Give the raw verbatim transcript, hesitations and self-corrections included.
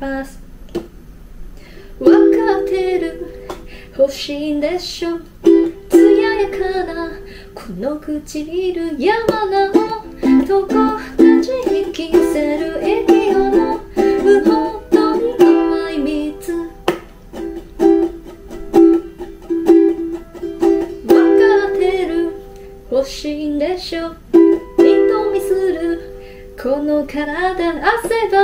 ファースト分かってる欲しいんでしょ艶やかなこの唇山なのどこ立ち引きせる息をのう本当に甘い蜜分かってる欲しいんでしょ瞳するこの体汗ば